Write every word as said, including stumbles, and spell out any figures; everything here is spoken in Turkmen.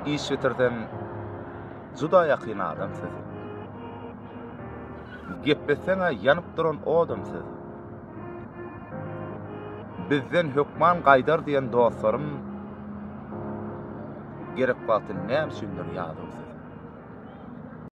iş bitirden juda ýakyn adamsyz. Gepleseňe ýanyp duran o adamsyz. Bizden hökman gaýdar diýen dostlarym gerek wagty näme düşündir ýadysyz.